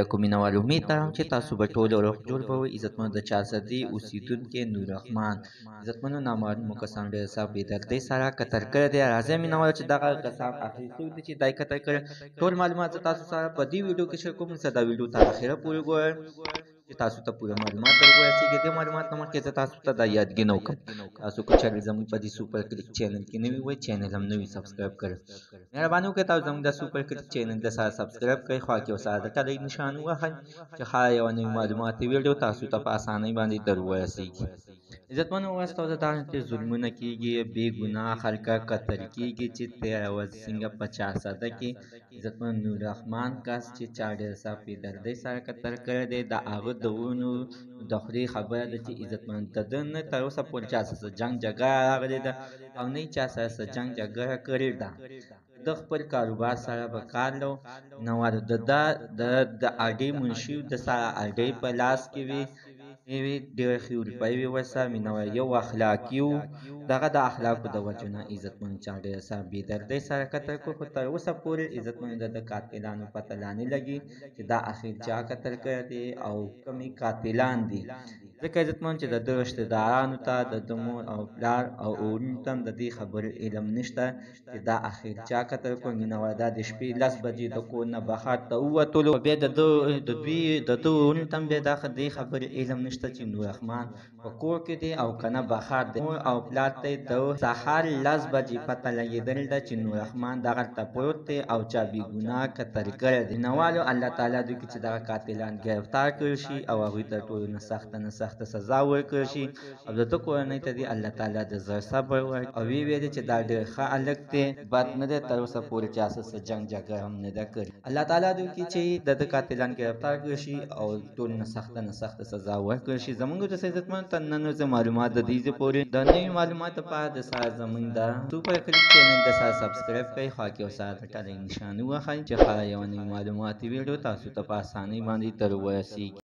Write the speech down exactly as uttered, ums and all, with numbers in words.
علیکم مینوالو، امید لرم چې تاسو به ټول روغ جوړ به وئ. عزتمنو د چارسدي اوسېدونکي نورخمن عزتمنو نامعلومو کسانو ډېر صاحب بې دردۍ سره قتل کړی دی. راځئ مینوالو چې دغه کسان اخري څوک دي چې دی قتل کړی. ټول معلومات زه تاسو سره په دې ویډیو کې شیر کوم. زه دا ویډیو تر اخره پورې ګورئ چې تاسو ته پوره معلومات در ورسېږي. دې معلومات نه مخکې زه تاسو ته دا یادګینه وکړم، تاسو که چېرې زموږ په دې سوپر کلیک چینل کې نوي وئ، چینل هم نوي سبسګرایب کړئ. مهرباني وکړئ تاسو زموږ د سوپر کلیک چینل د سره سبسګرایب کړئ، خوا کې یو سره د ټلۍ نشان ووهئ چې هر یوه نوې معلوماتي ویډیو تاسو ته په اسانۍ باندې در ورسېږي. عزتمنو اوس تاسو ته چې ظلمونه کېږي، بې ګناه خلکه قتل کېږي چې تېره ورځ څنګه په چارسده کې عزتمنو نورخمن کس چې چا ډېر سخت بې دردۍ سره قتل کړی دی، د هغه د ورونو د خولې خبره ده چې عزتمنو د ده نه تر اوسه پورې چا سره جنګ جګړه راغلې ده او نه یې چا سره جنګ جګړه کړې ده. د خپل کاروبار سره به کار لو نو د ده د اډې منشي د سره اډې په لاس کې وي وي ډېر ښې روپۍ وي ورسره. مینوال یو اخلاقي و، دغه د اخلاقو د وجو نه عزتمنو چا ډېر سخت بې دردۍ سره قتل کړو، خو تر اوسه پورې عزتمنو د د قاتلانو پته لا نه لګي چې دا اخر چا قتل کړی دی او کومې قاتلان دي. ځکه عزتمنو چې د ده رشته دارانو ته د ده مور او پلار او وروڼو ته هم د دې خبرې علم نشته چې دا اخر چا قتل کړو. مینوال دا د شپې لس بجې د کور نه بهر ته ووتلو، بیا د ده د دوی د ده وروڼو ته هم بیا د دې خبرې علم نشته چې نورخمن په کور کې دی او که نه بهر دی. مور او پلار ته یې د سهار لس بجې پته لګېدلې ده چې نورخمن دغلته پروت دی او چا بې ګناه قتل کړی دی. مینوالو الله تعالی دوی کې چې دغه قاتلان ګرفتار کړي شي او هغوی ته ټولو نه سخته نه سخته سزا ورکړل شي او د ده کورنۍ ته دې الله تعالی د زر صبر ورکړي او ویې ویلې چې دا ډېر ښه هلک دی، بد نه دی، تر اوسه پورې چا سره جنګ جګړه هم نه ده کړې. الله تعالی دوی کې چې د ده قاتلان ګرفتار کړي شي او ټولو نه سخته نه سخته سزا ورکړل شي. زموږ د عزتمنو تر نن ورځې معلومات د دې ځای پورې د نوي معلوماتو لپاره د سره زموږ د سوپر کلیک چینل د سره سبسګرایب کړئ، خوا کې یو سره د ټلۍ نشان ووهئ چې هره یوه نوې معلوماتي ویډیو تاسو ته په اسانۍ باندې در ورسېږي.